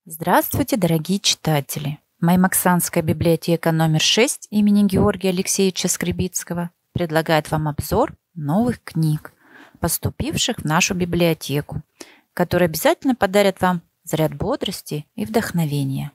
Здравствуйте, дорогие читатели! Маймаксанская библиотека номер 6 имени Георгия Алексеевича Скребицкого предлагает вам обзор новых книг, поступивших в нашу библиотеку, которые обязательно подарят вам заряд бодрости и вдохновения.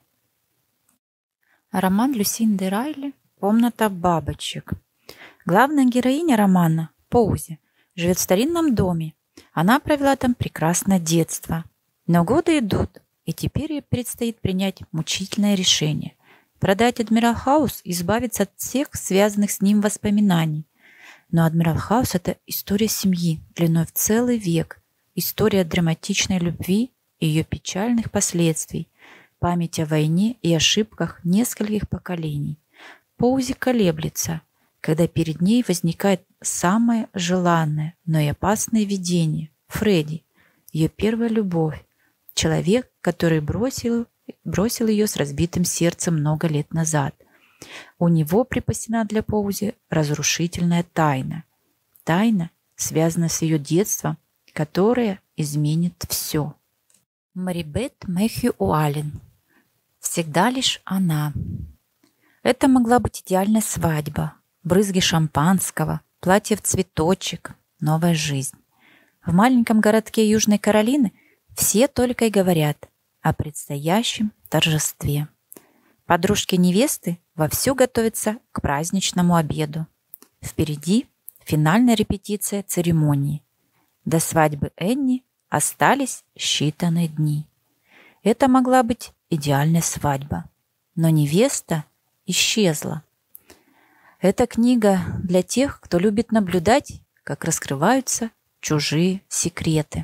Роман Люсинды Райли «Комната бабочек». Главная героиня романа, Поузи, живет в старинном доме. Она провела там прекрасное детство. Но годы идут, и теперь ей предстоит принять мучительное решение – продать Адмирал Хаус и избавиться от всех связанных с ним воспоминаний. Но Адмирал Хаус – это история семьи длиной в целый век, история драматичной любви и ее печальных последствий, память о войне и ошибках нескольких поколений. Поузи колеблется, когда перед ней возникает самое желанное, но и опасное видение – Фредди, ее первая любовь, человек, который бросил ее с разбитым сердцем много лет назад. У него припасена для Поузи разрушительная тайна. Тайна, связанная с ее детством, которая изменит все. Марибет Мэхью Уаллен. Всегда лишь она. Это могла быть идеальная свадьба, брызги шампанского, платье в цветочек, новая жизнь. В маленьком городке Южной Каролины все только и говорят о предстоящем торжестве. Подружки невесты вовсю готовятся к праздничному обеду. Впереди финальная репетиция церемонии. До свадьбы Энни остались считанные дни. Это могла быть идеальная свадьба. Но невеста исчезла. Эта книга для тех, кто любит наблюдать, как раскрываются чужие секреты.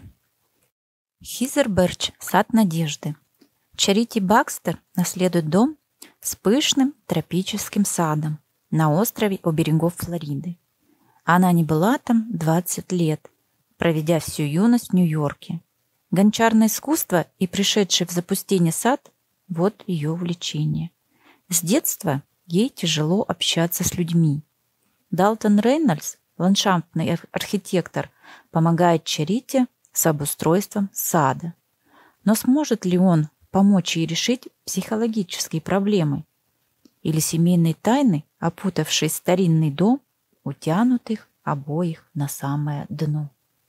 Хизер Берч «Сад надежды». Чарити Бакстер наследует дом с пышным тропическим садом на острове у берегов Флориды. Она не была там 20 лет, проведя всю юность в Нью-Йорке. Гончарное искусство и пришедший в запустение сад – вот ее увлечение. С детства ей тяжело общаться с людьми. Далтон Рейнольдс, ландшафтный архитектор, помогает Чарити с обустройством сада. Но сможет ли он помочь ей решить психологические проблемы? Или семейные тайны, опутавшие старинный дом, утянут их обоих на самое дно?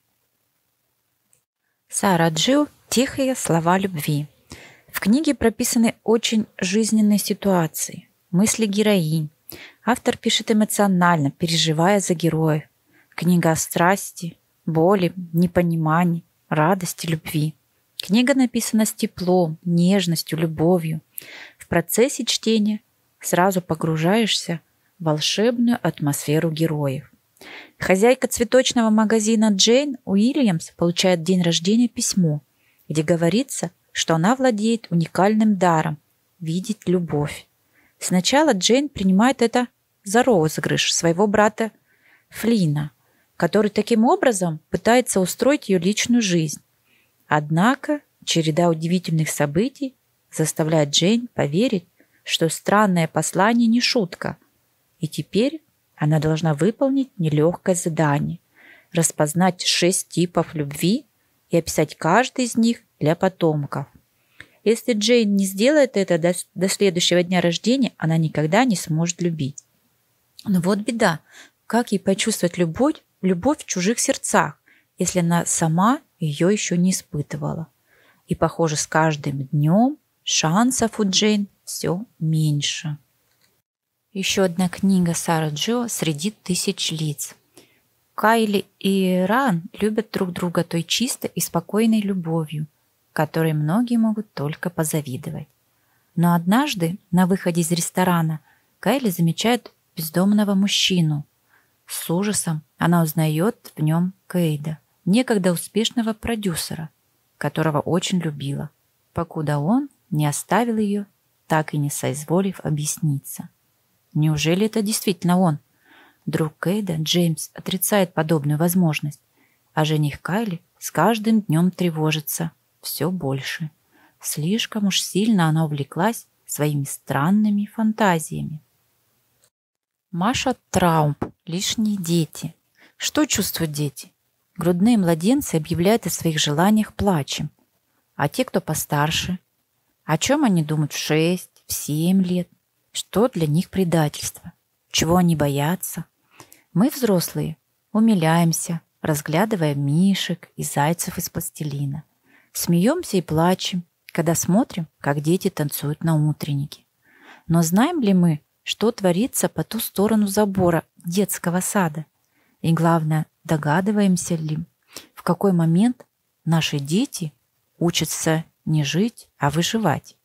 Сара Джилл «Тихие слова любви». В книге прописаны очень жизненные ситуации, мысли героинь. Автор пишет эмоционально, переживая за героев. Книга о страсти, боли, непонимании, радости, любви. Книга написана с теплом, нежностью, любовью. В процессе чтения сразу погружаешься в волшебную атмосферу героев. Хозяйка цветочного магазина Джейн Уильямс получает в день рождения письмо, где говорится, что она владеет уникальным даром видеть любовь. Сначала Джейн принимает это за розыгрыш своего брата Флина, который таким образом пытается устроить ее личную жизнь. Однако череда удивительных событий заставляет Джейн поверить, что странное послание не шутка, и теперь она должна выполнить нелегкое задание – распознать 6 типов любви и описать каждый из них для потомков. Если Джейн не сделает это до следующего дня рождения, она никогда не сможет любить. Но вот беда, как ей почувствовать любовь в чужих сердцах, если она сама ее еще не испытывала. И, похоже, с каждым днем шансов у Джейн все меньше. Еще одна книга Сары Джилл «Среди тысяч лиц». Кайли и Ран любят друг друга той чистой и спокойной любовью, которой многие могут только позавидовать. Но однажды на выходе из ресторана Кайли замечает бездомного мужчину. С ужасом она узнает в нем Кейда, некогда успешного продюсера, которого очень любила, покуда он не оставил ее, так и не соизволив объясниться. Неужели это действительно он? Друг Кейда, Джеймс, отрицает подобную возможность, а жених Кайли с каждым днем тревожится все больше. Слишком уж сильно она увлеклась своими странными фантазиями. Маша Траумп «Лишние дети». Что чувствуют дети? Грудные младенцы объявляют о своих желаниях плачем, а те, кто постарше, О чем они думают в 6, в 7 лет? Что для них предательство? Чего они боятся? Мы, взрослые, умиляемся, разглядывая мишек и зайцев из пластилина. Смеемся и плачем, когда смотрим, как дети танцуют на утреннике. Но знаем ли мы, что творится по ту сторону забора детского сада? И главное, догадываемся ли, в какой момент наши дети учатся не жить, а выживать?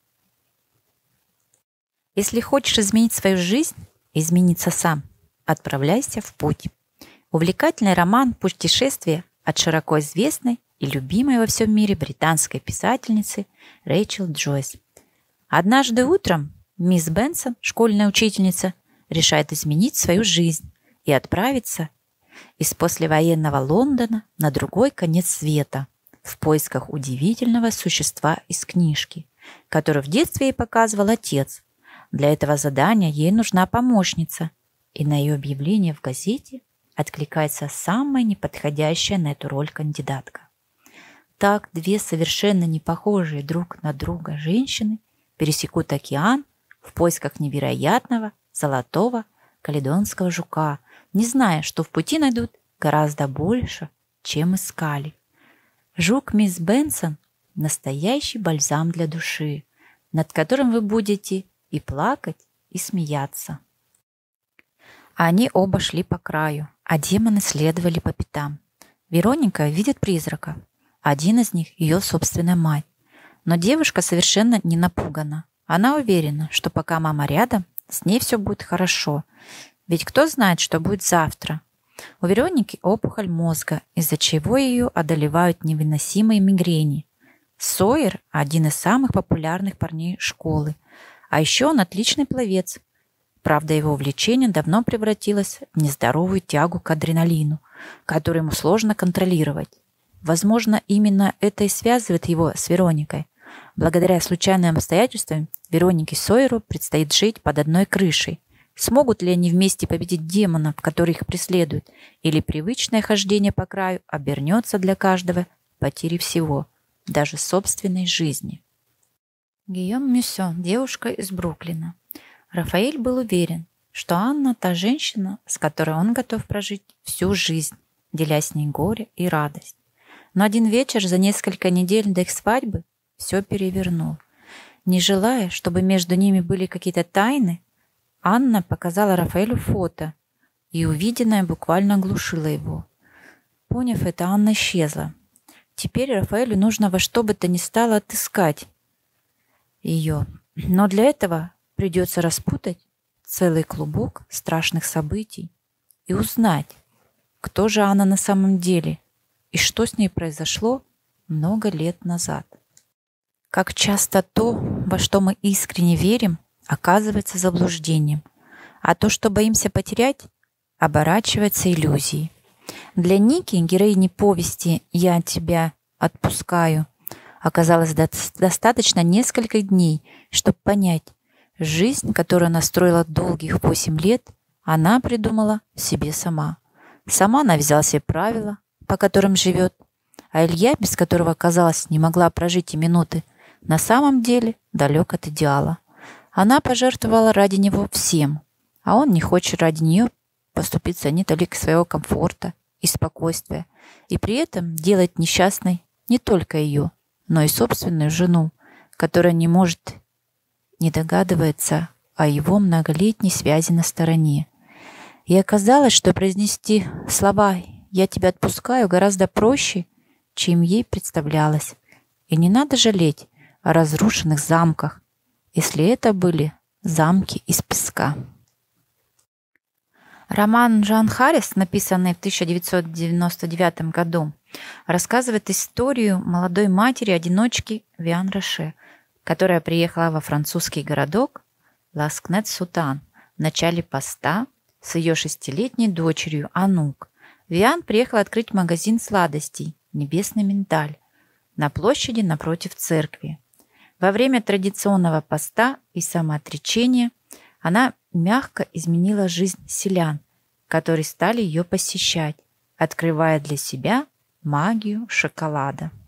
Если хочешь изменить свою жизнь, измениться сам, отправляйся в путь. Увлекательный роман «Путешествие» от широко известной и любимой во всем мире британской писательницы Рэйчел Джойс. Однажды утром мисс Бенсон, школьная учительница, решает изменить свою жизнь и отправиться из послевоенного Лондона на другой конец света в поисках удивительного существа из книжки, которую в детстве ей показывал отец. Для этого задания ей нужна помощница, и на ее объявление в газете откликается самая неподходящая на эту роль кандидатка. Так две совершенно не похожие друг на друга женщины пересекут океан в поисках невероятного золотого каледонского жука, не зная, что в пути найдут гораздо больше, чем искали. Жук мисс Бенсон – настоящий бальзам для души, над которым вы будете и плакать, и смеяться. Они оба шли по краю, а демоны следовали по пятам. Вероника видит призрака. Один из них – ее собственная мать. Но девушка совершенно не напугана. Она уверена, что пока мама рядом, с ней все будет хорошо. Ведь кто знает, что будет завтра? У Вероники опухоль мозга, из-за чего ее одолевают невыносимые мигрени. Сойер – один из самых популярных парней школы. А еще он отличный пловец. Правда, его увлечение давно превратилось в нездоровую тягу к адреналину, который ему сложно контролировать. Возможно, именно это и связывает его с Вероникой. Благодаря случайным обстоятельствам Веронике и Сойеру предстоит жить под одной крышей. Смогут ли они вместе победить демонов, которые их преследуют, или привычное хождение по краю обернется для каждого потерей всего, даже собственной жизни? Гийом Мюсё, девушка из Бруклина. Рафаэль был уверен, что Анна – та женщина, с которой он готов прожить всю жизнь, деля с ней горе и радость. Но один вечер за несколько недель до их свадьбы все перевернул. Не желая, чтобы между ними были какие-то тайны, Анна показала Рафаэлю фото, и увиденное буквально оглушило его. Поняв это, Анна исчезла. Теперь Рафаэлю нужно во что бы то ни стало отыскать ее. Но для этого придется распутать целый клубок страшных событий и узнать, кто же она на самом деле и что с ней произошло много лет назад. Как часто то, во что мы искренне верим, оказывается заблуждением, а то, что боимся потерять, оборачивается иллюзией. Для Ники, героини повести «Я тебя отпускаю», оказалось достаточно нескольких дней, чтобы понять, жизнь, которую она строила долгих 8 лет, она придумала себе сама. Сама навязала себе правила, по которым живет, а Илья, без которого, казалось, не могла прожить и минуты, на самом деле далек от идеала. Она пожертвовала ради него всем, а он не хочет ради нее поступиться ни толик своего комфорта и спокойствия, и при этом делать несчастной не только ее, но и собственную жену, которая не может, не догадывается о его многолетней связи на стороне. И оказалось, что произнести слова «я тебя отпускаю» гораздо проще, чем ей представлялось. И не надо жалеть о разрушенных замках, если это были замки из песка. Роман Джоан Харрис, написанный в 1999 году, рассказывает историю молодой матери-одиночки Виан Роше, которая приехала во французский городок Ласкнет-Сутан в начале поста с ее 6-летней дочерью Анук. Виан приехала открыть магазин сладостей «Небесный миндаль» на площади напротив церкви. Во время традиционного поста и самоотречения она мягко изменила жизнь селян, которые стали ее посещать, открывая для себя магию шоколада.